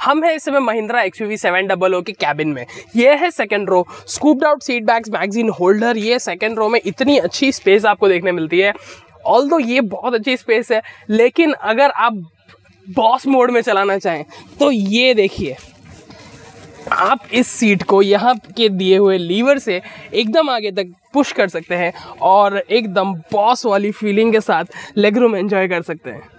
हम हैं इस समय महिंद्रा XUV 700 के कैबिन में। ये है second row, scooped out seat bags, magazine holder. ये सेकंड रो में इतनी अच्छी स्पेस आपको देखने मिलती है। ऑल्दो ये बहुत अच्छी स्पेस है, लेकिन अगर आप बॉस मोड में चलाना चाहें तो ये देखिए, आप इस सीट को यहाँ के दिए हुए लीवर से एकदम आगे तक पुश कर सकते हैं और एकदम बॉस वाली फीलिंग के साथ लेग रूम एंजॉय कर सकते हैं।